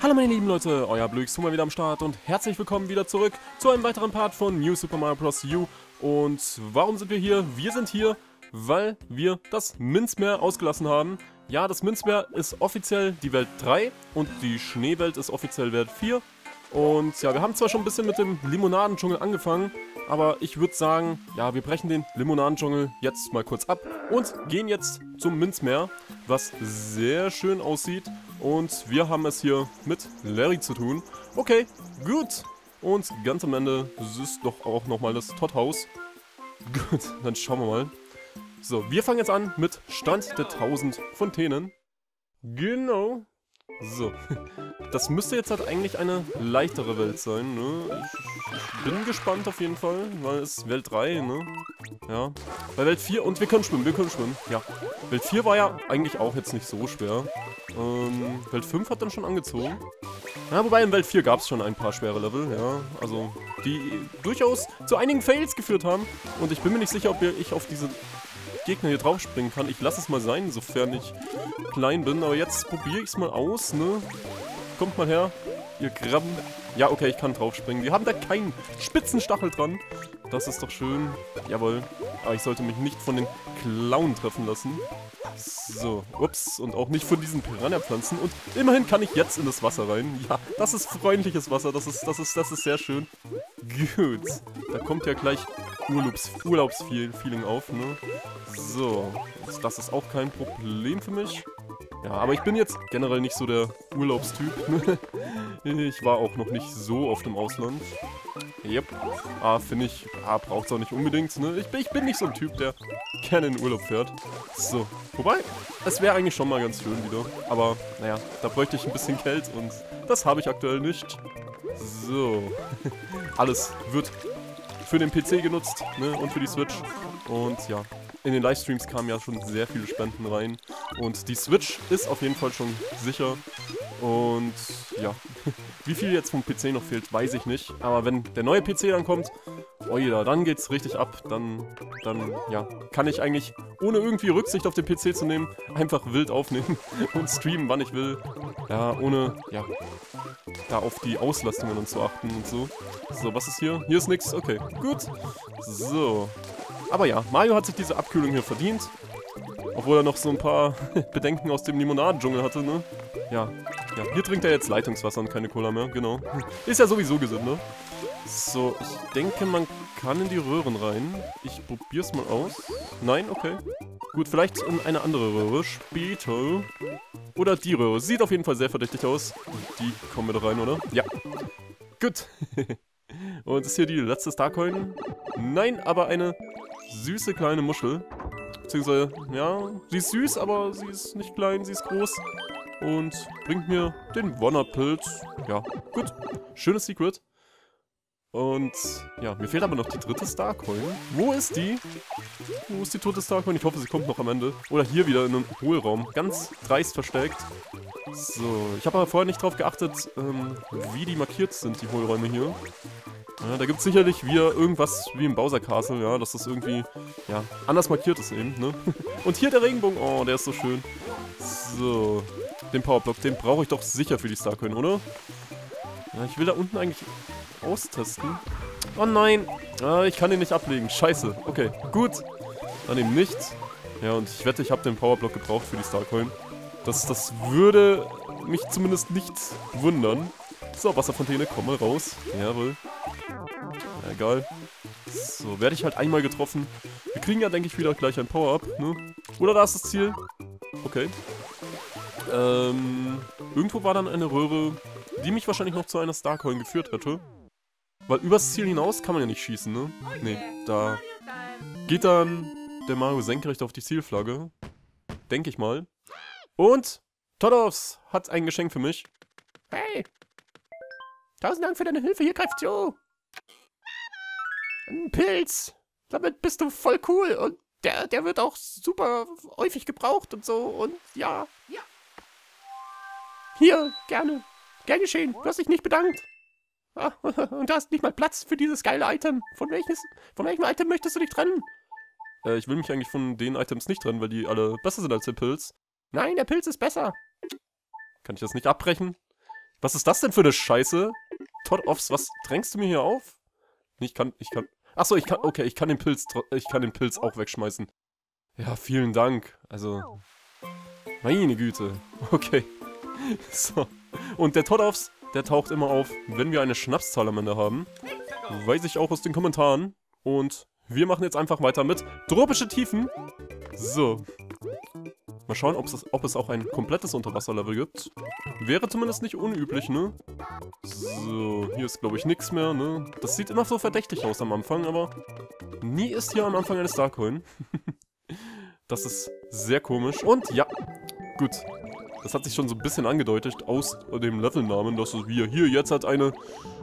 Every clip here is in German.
Hallo meine lieben Leute, euer Blux mal wieder am Start und herzlich willkommen wieder zurück zu einem weiteren Part von New Super Mario Bros. U. Und warum sind wir hier? Wir sind hier, weil wir das Minzmeer ausgelassen haben. Ja, das Minzmeer ist offiziell die Welt 3 und die Schneewelt ist offiziell Welt 4. Und ja, wir haben zwar schon ein bisschen mit dem Limonadendschungel angefangen, aber ich würde sagen, ja, wir brechen den Limonadendschungel jetzt mal kurz ab und gehen jetzt zum Minzmeer, was sehr schön aussieht. Und wir haben es hier mit Larry zu tun. Okay, gut. Und ganz am Ende ist doch auch nochmal das Todd-Haus. Gut, dann schauen wir mal. So, wir fangen jetzt an mit Stand der 1000 Fontänen. Genau. So, das müsste jetzt halt eigentlich eine leichtere Welt sein, ne? Ich bin gespannt auf jeden Fall, weil es Welt 3, ne? Ja, bei Welt 4, und wir können schwimmen, ja. Welt 4 war ja eigentlich auch jetzt nicht so schwer. Welt 5 hat dann schon angezogen. Ja, wobei in Welt 4 gab es schon ein paar schwere Level, ja. Also, die durchaus zu einigen Fails geführt haben. Und ich bin mir nicht sicher, ob ich auf diese Gegner hier drauf springen kann. Ich lasse es mal sein, sofern ich klein bin. Aber jetzt probiere ich es mal aus, ne? Kommt mal her, ihr Krabben. Ja, okay, ich kann drauf springen. Wir haben da keinen Spitzenstachel dran. Das ist doch schön. Jawohl. Aber ich sollte mich nicht von den Klauen treffen lassen. So, ups. Und auch nicht von diesen Piranha-Pflanzen. Und immerhin kann ich jetzt in das Wasser rein. Ja, das ist freundliches Wasser. Das ist sehr schön. Gut. Da kommt ja gleich Urlaubsfeeling auf, ne? So. Das ist auch kein Problem für mich. Ja, aber ich bin jetzt generell nicht so der Urlaubstyp, ne? Ich war auch noch nicht so oft im Ausland. Yep. Finde ich, braucht's auch nicht unbedingt, ne? Ich bin nicht so ein Typ, der gerne in den Urlaub fährt. So. Wobei, es wäre eigentlich schon mal ganz schön wieder. Aber, naja, da bräuchte ich ein bisschen Geld und das habe ich aktuell nicht. So. Alles wird für den PC genutzt, ne? Und für die Switch. Und ja, in den Livestreams kamen ja schon sehr viele Spenden rein. Und die Switch ist auf jeden Fall schon sicher. Und ja, wie viel jetzt vom PC noch fehlt, weiß ich nicht. Aber wenn der neue PC dann kommt, oida, dann geht's richtig ab. Dann ja, kann ich eigentlich, ohne irgendwie Rücksicht auf den PC zu nehmen, einfach wild aufnehmen und streamen, wann ich will. Ja, ohne, ja, da auf die Auslastungen und zu achten und so. So, was ist hier? Hier ist nix. Okay, gut. So. Aber ja, Mario hat sich diese Abkühlung hier verdient. Obwohl er noch so ein paar Bedenken aus dem Limonadendschungel hatte, ne? Ja, hier trinkt er jetzt Leitungswasser und keine Cola mehr, genau. Ist ja sowieso gesünder. So, ich denke, man kann in die Röhren rein. Ich probier's mal aus. Nein, okay. Gut, vielleicht in eine andere Röhre. Später. Oder die Röhre. Sieht auf jeden Fall sehr verdächtig aus. Die kommen wir da rein, oder? Ja. Gut. Und ist hier die letzte Starcoin? Nein, aber eine süße kleine Muschel. Beziehungsweise, ja, sie ist süß, aber sie ist nicht klein, sie ist groß. Und bringt mir den Wonnerpilz. Ja, gut. Schönes Secret. Und ja, mir fehlt aber noch die dritte Starcoin. Wo ist die? Wo ist die dritte Starcoin? Ich hoffe, sie kommt noch am Ende. Oder hier wieder in einem Hohlraum. Ganz dreist versteckt. So, ich habe aber vorher nicht drauf geachtet, wie die markiert sind, die Hohlräume hier. Ja, da gibt es sicherlich wieder irgendwas wie im Bowser Castle, ja, dass das irgendwie, ja, anders markiert ist eben, ne? Und hier der Regenbogen, oh, der ist so schön. So, den Powerblock, den brauche ich doch sicher für die Starcoin, oder? Ja, ich will da unten eigentlich austesten. Oh nein, ich kann den nicht ablegen, scheiße. Okay, gut, dann eben nicht. Ja, und ich wette, ich habe den Powerblock gebraucht für die Starcoin. Das würde mich zumindest nicht wundern. So, Wasserfontäne, komm mal raus. Jawohl. Ja, egal. So, werde ich halt einmal getroffen. Wir kriegen ja, denke ich, wieder gleich ein Power-Up, ne? Oder da ist das Ziel. Okay. Irgendwo war dann eine Röhre, die mich wahrscheinlich noch zu einer Starcoin geführt hätte. Weil übers Ziel hinaus kann man ja nicht schießen, ne? Nee, da geht dann der Mario senkrecht auf die Zielflagge. Denke ich mal. Und Toddovs hat ein Geschenk für mich. Hey! 1000 Dank für deine Hilfe, hier greift zu! Ein Pilz! Damit bist du voll cool und der wird auch super häufig gebraucht und so und ja. Hier, gerne. Gern geschehen, du hast dich nicht bedankt. Und du hast nicht mal Platz für dieses geile Item. Von welchem Item möchtest du dich trennen? Ich will mich eigentlich von den Items nicht trennen, weil die alle besser sind als der Pilz. Nein, der Pilz ist besser. Kann ich das nicht abbrechen? Was ist das denn für eine Scheiße? Todd Offs, was drängst du mir hier auf? Nee, ich kann... Achso, okay, ich kann den Pilz auch wegschmeißen. Ja, vielen Dank. Also... Meine Güte. Okay. So. Und der Todd Offs, der taucht immer auf, wenn wir eine Schnapszahl am Ende haben. Weiß ich auch aus den Kommentaren. Und wir machen jetzt einfach weiter mit Tropische Tiefen. So. Mal schauen, ob es auch ein komplettes Unterwasserlevel gibt. Wäre zumindest nicht unüblich, ne? So, hier ist, glaube ich, nichts mehr, ne? Das sieht immer so verdächtig aus am Anfang, aber nie ist hier am Anfang eine Starcoin. Das ist sehr komisch. Und ja, gut. Das hat sich schon so ein bisschen angedeutet aus dem Levelnamen, dass wir hier jetzt halt ein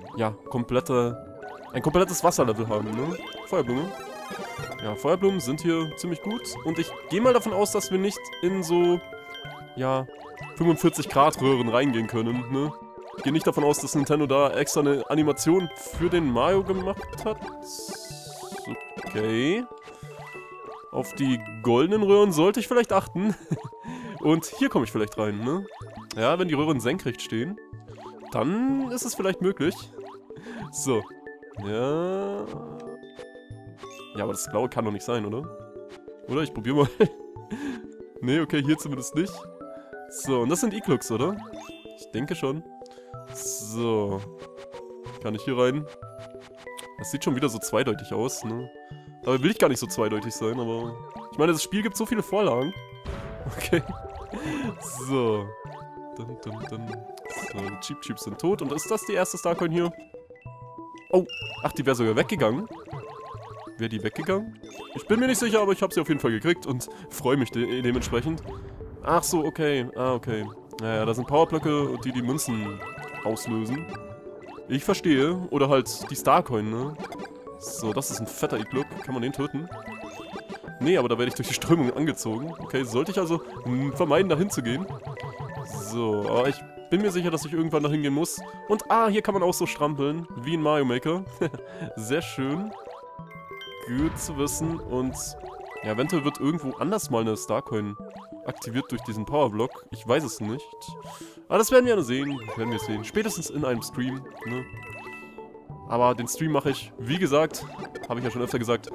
komplettes Wasserlevel haben, ne? Feuerblume. Ja, Feuerblumen sind hier ziemlich gut. Und ich gehe mal davon aus, dass wir nicht in so, ja, 45 Grad Röhren reingehen können, ne? Ich gehe nicht davon aus, dass Nintendo da extra eine Animation für den Mario gemacht hat. Okay. Auf die goldenen Röhren sollte ich vielleicht achten. Und hier komme ich vielleicht rein, ne? Ja, wenn die Röhren senkrecht stehen, dann ist es vielleicht möglich. So. Ja... Ja, aber das Blaue kann doch nicht sein, oder? Oder? Ich probiere mal. Nee, okay, hier zumindest nicht. So, und das sind Iglooks, oder? Ich denke schon. So. Kann ich hier rein? Das sieht schon wieder so zweideutig aus, ne? Dabei will ich gar nicht so zweideutig sein, aber... Ich meine, das Spiel gibt so viele Vorlagen. Okay. So. So, die Cheep Cheeps sind tot. Und ist das die erste Starcoin hier? Oh, ach, die wäre sogar weggegangen. Wäre die weggegangen? Ich bin mir nicht sicher, aber ich habe sie auf jeden Fall gekriegt und freue mich dementsprechend. Ach so, okay. Ah, okay. Naja, da sind Powerblöcke, die Münzen auslösen. Ich verstehe. Oder halt die Starcoin, ne? So, das ist ein fetter Iglook. Kann man den töten? Nee, aber da werde ich durch die Strömung angezogen. Okay, sollte ich also vermeiden, da hinzugehen. So, aber ich bin mir sicher, dass ich irgendwann dahin gehen muss. Und hier kann man auch so strampeln, wie in Mario Maker. Sehr schön. Gut zu wissen. Und ja, eventuell wird irgendwo anders mal eine Starcoin aktiviert durch diesen Powerblock. Ich weiß es nicht. Aber das werden wir ja sehen. Werden wir sehen. Spätestens in einem Stream, ne? Aber den Stream mache ich, wie gesagt, habe ich ja schon öfter gesagt,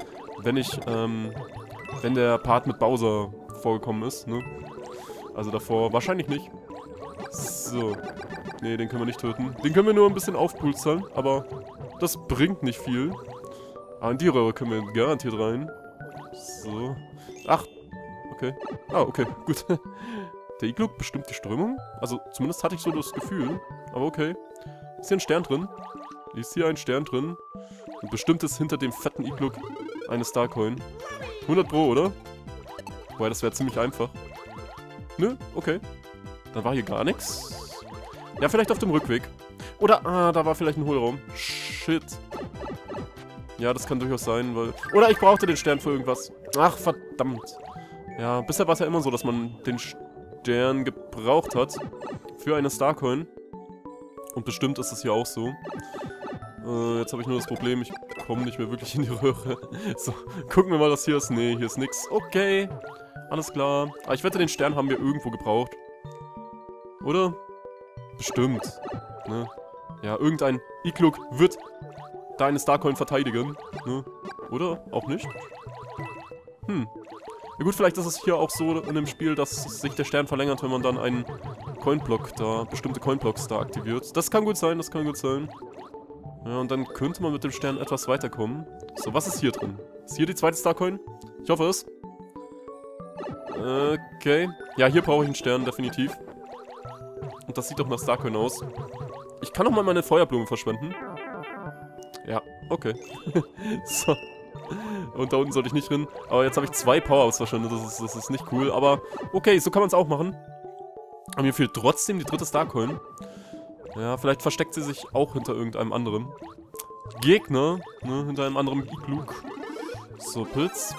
wenn der Part mit Bowser vorgekommen ist, ne? Also davor wahrscheinlich nicht. So. Ne, den können wir nicht töten. Den können wir nur ein bisschen aufpulstern, aber das bringt nicht viel. Ah, in die Röhre können wir garantiert rein. So. Ach. Okay. Ah, okay. Gut. Der Iglook bestimmt die Strömung? Also, zumindest hatte ich so das Gefühl. Aber okay. Ist hier ein Stern drin? Ist hier ein Stern drin? Und bestimmt ist hinter dem fetten Iglook eine Starcoin. 100 Pro, oder? Wobei, das wäre ziemlich einfach. Nö? Okay. Dann war hier gar nichts. Ja, vielleicht auf dem Rückweg. Oder, da war vielleicht ein Hohlraum. Shit. Ja, das kann durchaus sein, weil... Oder ich brauchte den Stern für irgendwas. Ach, verdammt. Ja, bisher war es ja immer so, dass man den Stern gebraucht hat für eine Starcoin. Und bestimmt ist es hier auch so. Jetzt habe ich nur das Problem, ich komme nicht mehr wirklich in die Röhre. So, gucken wir mal, was hier ist. Nee, hier ist nix. Okay, alles klar. Aber ich wette, den Stern haben wir irgendwo gebraucht. Oder? Bestimmt. Ne? Ja, irgendein Iglook wird da eine Starcoin verteidigen. Ne? Oder? Auch nicht? Ja gut, vielleicht ist es hier auch so in dem Spiel, dass sich der Stern verlängert, wenn man dann einen Coinblock da, bestimmte Coinblocks da aktiviert. Das kann gut sein, das kann gut sein. Ja, und dann könnte man mit dem Stern etwas weiterkommen. So, was ist hier drin? Ist hier die zweite Starcoin? Ich hoffe es. Okay. Ja, hier brauche ich einen Stern, definitiv. Und das sieht doch nach Starcoin aus. Ich kann auch mal meine Feuerblume verschwenden. Ja, okay. So. Und da unten sollte ich nicht drin. Aber jetzt habe ich 2 Power-Ups verschwendet. Das ist nicht cool. Aber okay, so kann man es auch machen. Aber mir fehlt trotzdem die dritte Starcoin. Ja, vielleicht versteckt sie sich auch hinter irgendeinem anderen Gegner. Ne, hinter einem anderen Iglook. So, Pilz.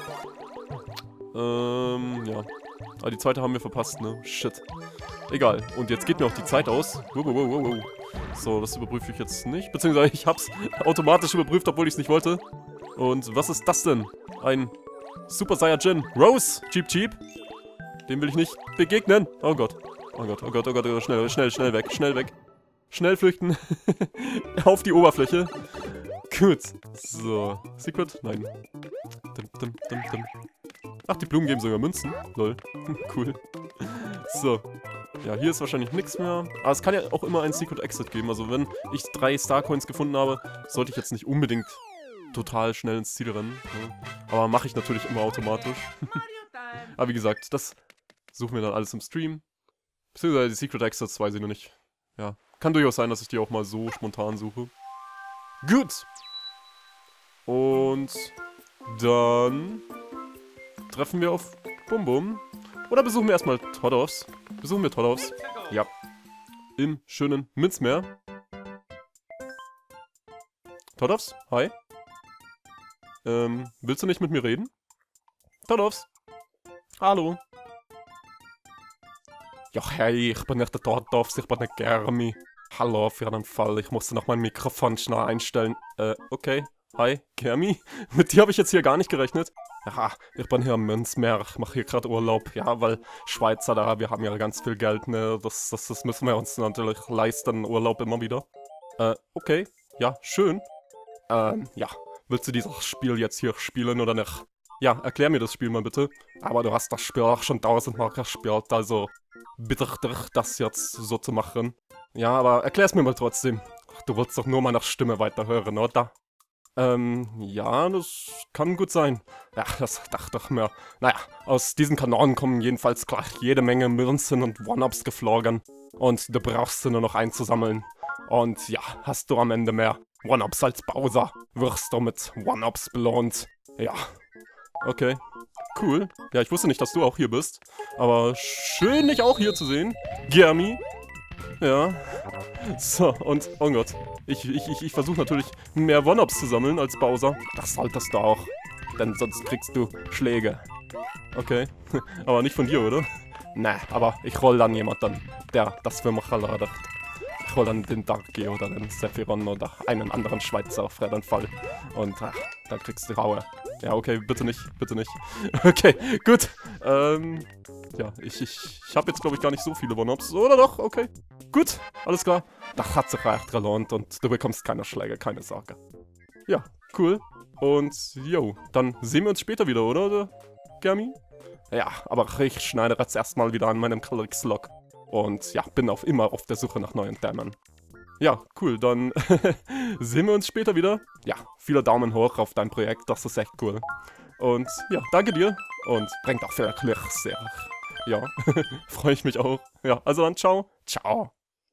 Ja. Ah, die zweite haben wir verpasst, ne? Shit. Egal. Und jetzt geht mir auch die Zeit aus. Wow. So, das überprüfe ich jetzt nicht. Beziehungsweise ich hab's automatisch überprüft, obwohl ich es nicht wollte. Und was ist das denn? Ein Super Saiyajin Rose Cheep Cheep. Dem will ich nicht begegnen. Oh Gott. Oh Gott. Schnell weg. schnell flüchten. Auf die Oberfläche. Gut. So. Secret? Nein. Ach, die Blumen geben sogar Münzen. Lol. Cool. So. Ja, hier ist wahrscheinlich nichts mehr. Aber es kann ja auch immer einen Secret Exit geben. Also wenn ich 3 Starcoins gefunden habe, sollte ich jetzt nicht unbedingt total schnell ins Ziel rennen. Ne? Aber mache ich natürlich immer automatisch. Aber wie gesagt, das suchen wir dann alles im Stream. Beziehungsweise die Secret Exits weiß ich noch nicht. Ja, kann durchaus sein, dass ich die auch mal so spontan suche. Gut. Und dann treffen wir auf Bum Bum. Oder besuchen wir erstmal Toddovs. Besuchen wir Toddovs. Ja. Im schönen Minzmeer. Toddovs, hi. Willst du nicht mit mir reden? Toddovs. Hallo. Ja, hey, ich bin nicht der Toddovs, ich bin der Germi. Hallo, auf jeden Fall, ich musste noch mein Mikrofon schnell einstellen. Okay. Hi, Germi. Mit dir habe ich jetzt hier gar nicht gerechnet. Ja, ich bin hier im Minzmeer, ich mache hier gerade Urlaub. Ja, weil Schweizer da, wir haben ja ganz viel Geld, ne? Das müssen wir uns natürlich leisten, Urlaub immer wieder. Okay. Ja, schön. Ja. Willst du dieses Spiel jetzt hier spielen oder nicht? Ja, erklär mir das Spiel mal bitte. Aber du hast das Spiel auch schon 1000-mal gespielt, also bitte dich, das jetzt so zu machen. Ja, aber erklär's mir mal trotzdem. Du willst doch nur meine Stimme weiterhören, oder? Ja, das kann gut sein. Ja, das dachte ich mir. Naja, aus diesen Kanonen kommen jedenfalls gleich jede Menge Münzen und One-Ups geflogen. Und du brauchst sie nur noch einzusammeln. Und ja, hast du am Ende mehr One-Ups als Bowser, wirst du mit One-Ups belohnt. Ja. Okay. Cool. Ja, ich wusste nicht, dass du auch hier bist. Aber schön, dich auch hier zu sehen. Germi. Ja. So, und, oh Gott. Ich versuche natürlich mehr One-Ups zu sammeln als Bowser. Das solltest du auch. Denn sonst kriegst du Schläge. Okay. Aber nicht von dir, oder? Ne, aber ich roll dann jemanden, der das für mich erledigt. Ich hol dann den Darky oder den Sephiron oder einen anderen Schweizer auf jeden Fall. Und dann kriegst du Raue. Ja, okay, bitte nicht, bitte nicht. Okay, gut. Ja, ich habe jetzt, glaube ich, gar nicht so viele One-Ups. Oder doch? Okay. Gut, alles klar. Das hat sich echt gelohnt und du bekommst keine Schläge, keine Sorge. Ja, cool. Und, yo, dann sehen wir uns später wieder, oder, Germi? Ja, aber ich schneide jetzt erstmal wieder an meinem Clicks-Log. Und ja, bin immer auf der Suche nach neuen Dämmen. Ja, cool, dann sehen wir uns später wieder. Ja, viele Daumen hoch auf dein Projekt, das ist echt cool. Und ja, danke dir und bringt auch viel Glück, sehr. Ja, freue ich mich auch. Ja, also dann ciao. Ciao.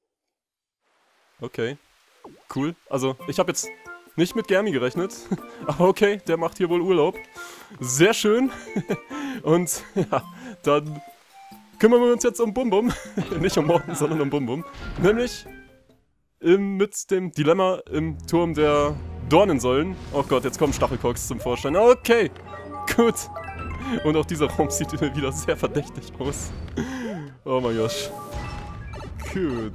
Okay, cool. Also, ich habe jetzt nicht mit Germi gerechnet. Aber okay, der macht hier wohl Urlaub. Sehr schön. Und ja, dann kümmern wir uns jetzt um Bum Bum. Nicht um Morten, sondern um Bum Bum. Nämlich mit dem Dilemma im Turm der Dornensäulen. Oh Gott, jetzt kommen Stachelkoks zum Vorschein. Okay, gut. Und auch dieser Raum sieht wieder sehr verdächtig aus. Oh mein Gott. Gut.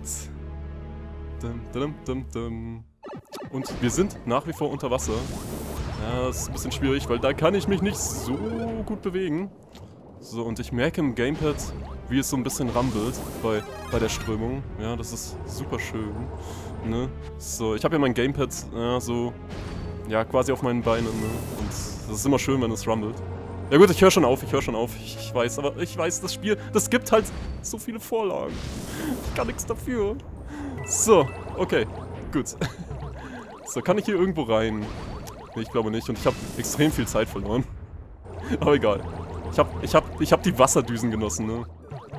Und wir sind nach wie vor unter Wasser. Ja, das ist ein bisschen schwierig, weil da kann ich mich nicht so gut bewegen. So, und ich merke im Gamepad, wie es so ein bisschen rumbelt bei der Strömung. Ja, das ist super schön. Ne? So, ich habe ja mein Gamepad so, ja, quasi auf meinen Beinen. Ne? Und das ist immer schön, wenn es rumbelt. Ja gut, ich höre schon auf. Ich weiß, aber ich weiß, das Spiel, das gibt halt so viele Vorlagen. Ich kann nichts dafür. So, okay, gut. So, kann ich hier irgendwo rein? Nee, ich glaube nicht. Und ich habe extrem viel Zeit verloren. Aber egal. Ich hab die Wasserdüsen genossen, ne?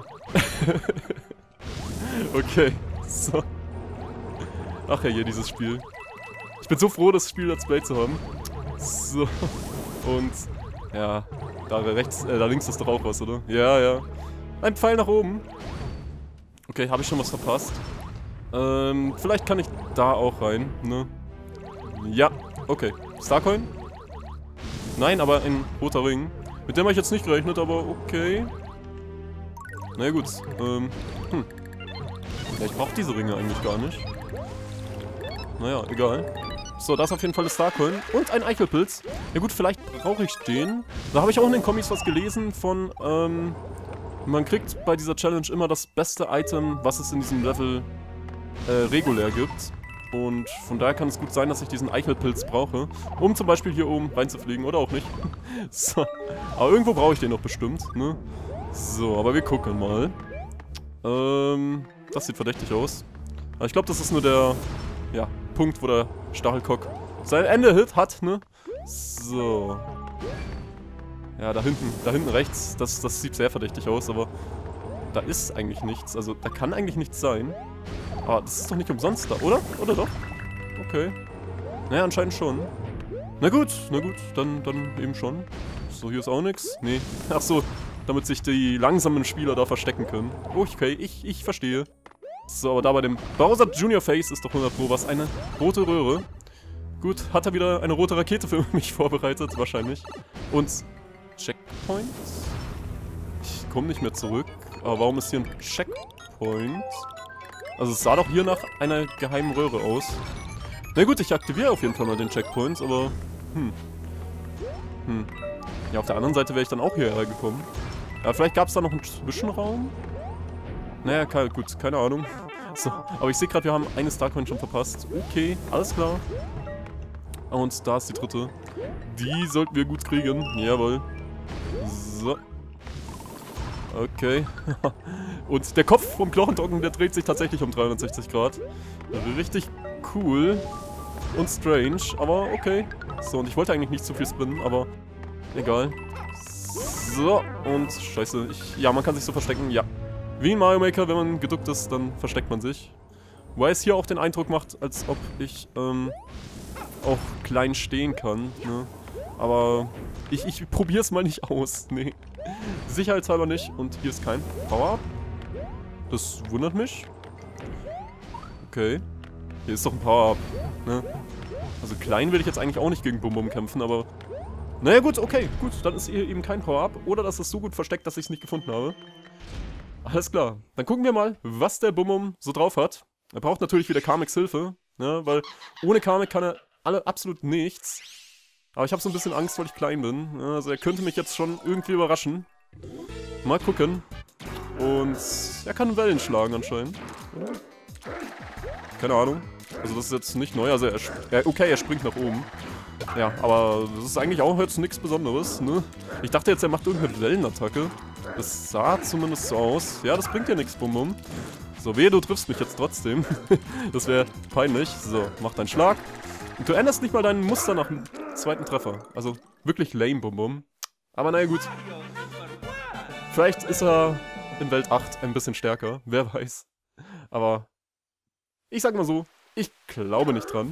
Okay, so. Ach ja, hier dieses Spiel. Ich bin so froh, das Spiel Let's Play zu haben. So. Und, ja, da rechts, da links ist doch auch was, oder? Ja, ja. Ein Pfeil nach oben. Okay, habe ich schon was verpasst? Vielleicht kann ich da auch rein, ne? Ja, okay. Starcoin? Nein, aber ein roter Ring. Mit dem habe ich jetzt nicht gerechnet, aber okay. Na ja, gut, ja, ich brauche diese Ringe eigentlich gar nicht. Naja, egal. So, da ist auf jeden Fall das Starcoin. Und ein Eichelpilz. Ja gut, vielleicht brauche ich den. Da habe ich auch in den Comics was gelesen von, man kriegt bei dieser Challenge immer das beste Item, was es in diesem Level regulär gibt. Und von daher kann es gut sein, dass ich diesen Eichelpilz brauche, um zum Beispiel hier oben reinzufliegen oder auch nicht. So. Aber irgendwo brauche ich den doch bestimmt, ne? So, aber wir gucken mal. Das sieht verdächtig aus. Aber ich glaube, das ist nur der, ja, Punkt, wo der Stachelkock sein Ende hat, ne? So. Ja, da hinten rechts, das sieht sehr verdächtig aus, aber da ist eigentlich nichts. Also, da kann eigentlich nichts sein. Aber das ist doch nicht umsonst da, oder? Oder doch? Okay. Naja, anscheinend schon. Na gut, dann eben schon. So, hier ist auch nichts. Nee. Ach so, damit sich die langsamen Spieler da verstecken können. Okay, ich verstehe. So, aber da bei dem Bowser Junior Face ist doch 100 Pro was. Eine rote Röhre. Gut, hat er wieder eine rote Rakete für mich vorbereitet, wahrscheinlich. Und Checkpoint? Ich komme nicht mehr zurück. Aber warum ist hier ein Checkpoint? Also es sah doch hier nach einer geheimen Röhre aus. Na gut, ich aktiviere auf jeden Fall mal den Checkpoint, aber... Ja, auf der anderen Seite wäre ich dann auch hierher gekommen. Ja, vielleicht gab es da noch einen Zwischenraum? Naja, gut, keine Ahnung. So, aber ich sehe gerade, wir haben eine Starcoin schon verpasst. Okay, alles klar. Und da ist die dritte. Die sollten wir gut kriegen. Jawohl. So. Okay. Und der Kopf vom Knochendoggen, der dreht sich tatsächlich um 360 Grad. Richtig cool. Und strange, aber okay. So, und ich wollte eigentlich nicht zu viel spinnen, aber egal. So, und scheiße. Ja, man kann sich so verstecken, ja. Wie in Mario Maker, wenn man geduckt ist, dann versteckt man sich. Wobei es hier auch den Eindruck macht, als ob ich auch klein stehen kann, ne? Aber ich probiere es mal nicht aus, nee. Sicherheitshalber nicht. Und hier ist kein Power-Up. Das wundert mich. Okay. Hier ist doch ein Power-Up, ne? Also klein will ich jetzt eigentlich auch nicht gegen Bum-Bum kämpfen, aber... Naja gut, okay, gut. Dann ist hier eben kein Power-Up. Oder das ist so gut versteckt, dass ich es nicht gefunden habe. Alles klar. Dann gucken wir mal, was der Bum-Bum so drauf hat. Er braucht natürlich wieder Kameks Hilfe, ne? Weil ohne Kamek kann er absolut nichts. Aber ich habe so ein bisschen Angst, weil ich klein bin. Also er könnte mich jetzt schon irgendwie überraschen. Mal gucken. Und er kann Wellen schlagen anscheinend. Oder? Keine Ahnung. Also das ist jetzt nicht neu. Also okay, er springt nach oben. Ja, aber das ist eigentlich auch jetzt nichts Besonderes, ne? Ich dachte jetzt, er macht irgendeine Wellenattacke. Das sah zumindest so aus. Ja, das bringt ja nichts, Bum-Bum. So, wehe, du triffst mich jetzt trotzdem. Das wäre peinlich. So, mach deinen Schlag. Und du änderst nicht mal dein Muster nach dem zweiten Treffer. Also wirklich lame, Bum-Bum. Aber naja, gut. Vielleicht ist er in Welt 8 ein bisschen stärker. Wer weiß. Aber ich sag mal so, ich glaube nicht dran.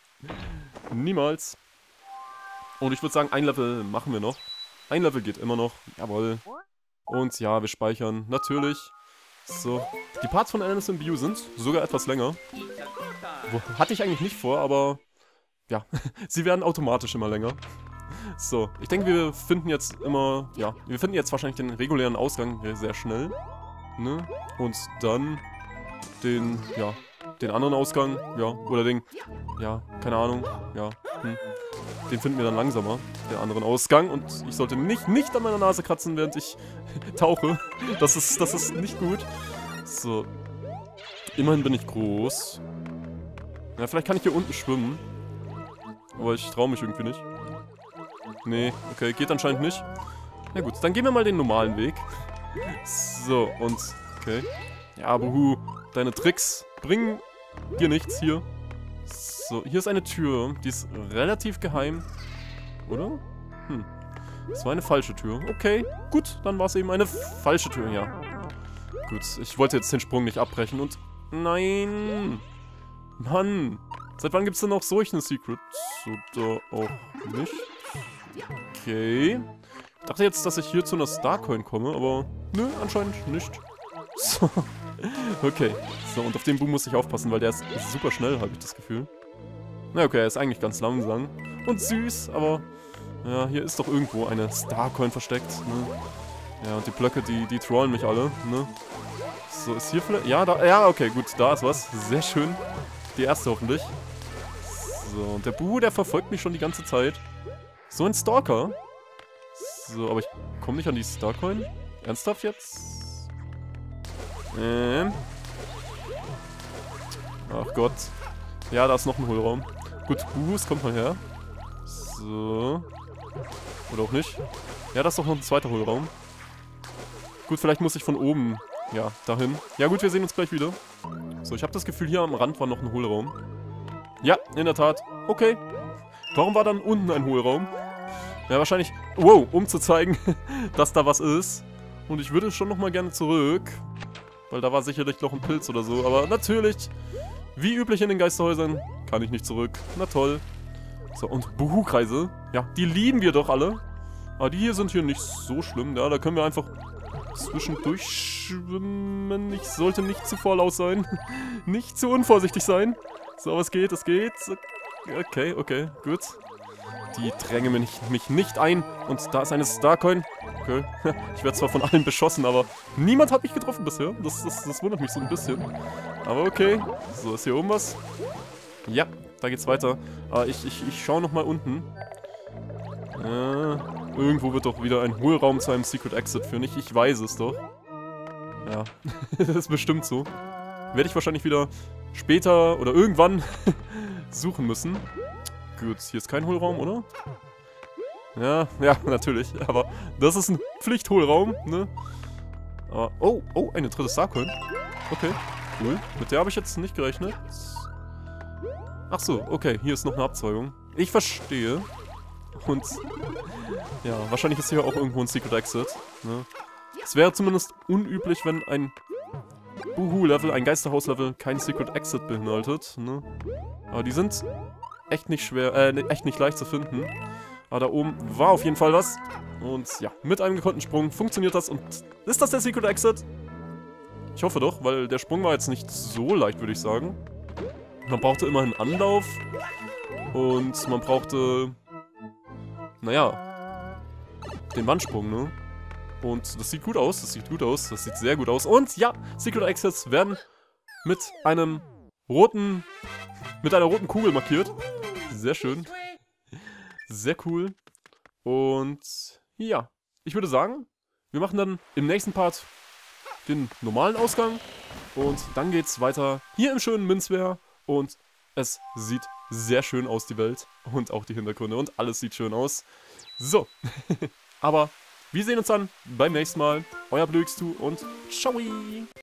Niemals. Und ich würde sagen, ein Level machen wir noch. Ein Level geht immer noch. Jawohl. Und ja, wir speichern. Natürlich. So. Die Parts von Alice in View sind sogar etwas länger. Hatte ich eigentlich nicht vor, aber... Ja, sie werden automatisch immer länger. So, ich denke, wir finden jetzt immer... Ja, wir finden jetzt wahrscheinlich den regulären Ausgang sehr schnell. Ne? Und dann den, ja, den anderen Ausgang, ja, oder den... Ja, keine Ahnung, ja, Den finden wir dann langsamer, den anderen Ausgang. Und ich sollte nicht an meiner Nase kratzen, während ich tauche. Das ist nicht gut. So. Immerhin bin ich groß. Ja, vielleicht kann ich hier unten schwimmen. Aber ich traue mich irgendwie nicht. Nee, okay, geht anscheinend nicht. Na gut, dann gehen wir mal den normalen Weg. So, und... Okay. Ja, buhu, deine Tricks bringen dir nichts hier. So, hier ist eine Tür. Die ist relativ geheim. Oder? Das war eine falsche Tür. Okay, gut, dann war es eben eine falsche Tür, ja. Gut, ich wollte jetzt den Sprung nicht abbrechen und... Nein! Mann! Seit wann gibt es denn noch solche Secrets? Oder auch nicht? Okay. Ich dachte jetzt, dass ich hier zu einer Starcoin komme, aber... Nö, anscheinend nicht. So. Okay. So, und auf den Boom muss ich aufpassen, weil der ist super schnell, habe ich das Gefühl. Na okay, er ist eigentlich ganz langsam. Und süß, aber... Ja, hier ist doch irgendwo eine Starcoin versteckt, ne? Ja, und die Blöcke, die trollen mich alle, ne? So, ist hier vielleicht... Ja, da... Ja, okay, gut, da ist was. Sehr schön. Die erste hoffentlich. So, und der Buhu, der verfolgt mich schon die ganze Zeit. So ein Stalker. So, aber ich komme nicht an die Starcoin. Ernsthaft jetzt? Ach Gott. Ja, da ist noch ein Hohlraum. Gut, Boost, kommt mal her. So. Oder auch nicht. Ja, da ist doch noch ein zweiter Hohlraum. Gut, vielleicht muss ich von oben, ja, dahin. Ja gut, wir sehen uns gleich wieder. So, ich habe das Gefühl, hier am Rand war noch ein Hohlraum. Ja, in der Tat. Okay. Warum war dann unten ein Hohlraum? Ja, wahrscheinlich, wow, um zu zeigen, dass da was ist. Und ich würde schon nochmal gerne zurück. Weil da war sicherlich noch ein Pilz oder so. Aber natürlich, wie üblich in den Geisterhäusern, kann ich nicht zurück. Na toll. So, und Buhu-Kreise. Ja, die lieben wir doch alle. Aber die hier sind hier nicht so schlimm. Ja, da können wir einfach zwischendurch schwimmen. Ich sollte nicht zu vorlaut sein. Nicht zu unvorsichtig sein. So, aber es geht, es geht. Okay, okay, gut. Die drängen mich nicht ein. Und da ist eine Starcoin. Okay. Ich werde zwar von allen beschossen, aber niemand hat mich getroffen bisher. Das wundert mich so ein bisschen. Aber okay. So, ist hier oben was? Ja, da geht's weiter. Ich schaue nochmal unten. Irgendwo wird doch wieder ein Hohlraum zu einem Secret Exit führen. Ich weiß es doch. Ja, das ist bestimmt so. Werde ich wahrscheinlich wieder später oder irgendwann suchen müssen. Gut, hier ist kein Hohlraum, oder? Ja, natürlich. Aber das ist ein Pflichthohlraum, ne? Aber, oh, eine dritte Starcoin. Okay, cool. Mit der habe ich jetzt nicht gerechnet. Ach so, okay, hier ist noch eine Abzweigung. Ich verstehe. Und ja, wahrscheinlich ist hier auch irgendwo ein Secret Exit. Ne? Es wäre zumindest unüblich, wenn ein Buhu-Level, ein Geisterhaus-Level, kein Secret Exit beinhaltet. Ne? Aber die sind echt nicht schwer, echt nicht leicht zu finden. Aber da oben war auf jeden Fall was. Und ja, mit einem gekonnten Sprung funktioniert das. Und ist das der Secret Exit? Ich hoffe doch, weil der Sprung war jetzt nicht so leicht, würde ich sagen. Man brauchte immerhin Anlauf. Und man brauchte, naja, den Wandsprung, ne? Und das sieht gut aus, das sieht gut aus, das sieht sehr gut aus. Und ja, Secret Exits werden mit einer roten Kugel markiert. Sehr schön. Sehr cool. Und ja, ich würde sagen, wir machen dann im nächsten Part den normalen Ausgang. Und dann geht's weiter hier im schönen Minzmeer. Und es sieht sehr schön aus, die Welt. Und auch die Hintergründe. Und alles sieht schön aus. So. Aber wir sehen uns dann beim nächsten Mal. Euer Blöxtu und ciao.